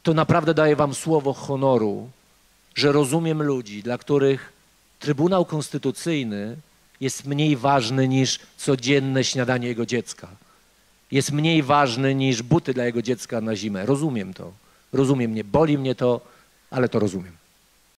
to naprawdę daję wam słowo honoru, że rozumiem ludzi, dla których Trybunał Konstytucyjny jest mniej ważny niż codzienne śniadanie jego dziecka. Jest mniej ważny niż buty dla jego dziecka na zimę. Rozumiem to. Rozumiem, nie boli mnie to, ale to rozumiem.